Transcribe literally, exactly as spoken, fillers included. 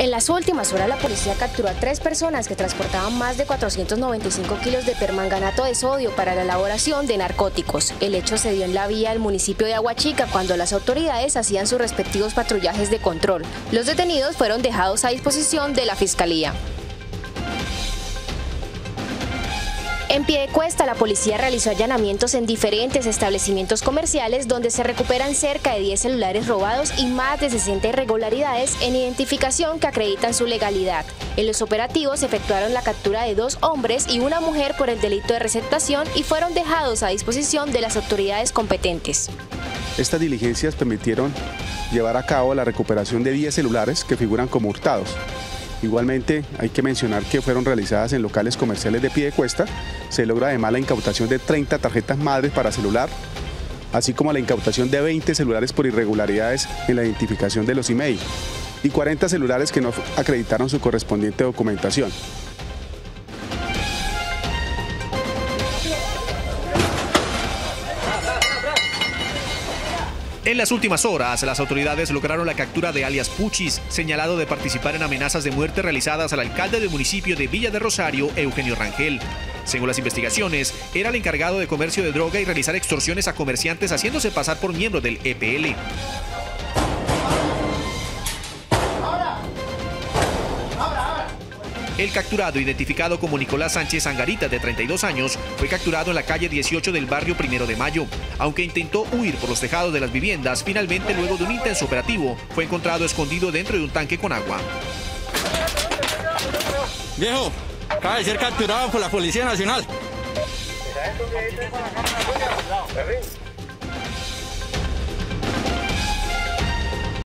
En las últimas horas, la policía capturó a tres personas que transportaban más de cuatrocientos noventa y cinco kilos de permanganato de sodio para la elaboración de narcóticos. El hecho se dio en la vía del municipio de Aguachica cuando las autoridades hacían sus respectivos patrullajes de control. Los detenidos fueron dejados a disposición de la Fiscalía. En Piedecuesta, la policía realizó allanamientos en diferentes establecimientos comerciales donde se recuperan cerca de diez celulares robados y más de sesenta irregularidades en identificación que acreditan su legalidad. En los operativos se efectuaron la captura de dos hombres y una mujer por el delito de receptación y fueron dejados a disposición de las autoridades competentes. Estas diligencias permitieron llevar a cabo la recuperación de diez celulares que figuran como hurtados. Igualmente hay que mencionar que fueron realizadas en locales comerciales de Piedecuesta. Se logra además la incautación de treinta tarjetas madres para celular, así como la incautación de veinte celulares por irregularidades en la identificación de los email y cuarenta celulares que no acreditaron su correspondiente documentación. En las últimas horas, las autoridades lograron la captura de alias Puchis, señalado de participar en amenazas de muerte realizadas al alcalde del municipio de Villa de Rosario, Eugenio Rangel. Según las investigaciones, era el encargado de comercio de droga y realizar extorsiones a comerciantes haciéndose pasar por miembro del E P L. El capturado, identificado como Nicolás Sánchez Angarita, de treinta y dos años, fue capturado en la calle dieciocho del barrio Primero de Mayo. Aunque intentó huir por los tejados de las viviendas, finalmente, luego de un intenso operativo, fue encontrado escondido dentro de un tanque con agua. Viejo, acaba de ser capturado por la Policía Nacional.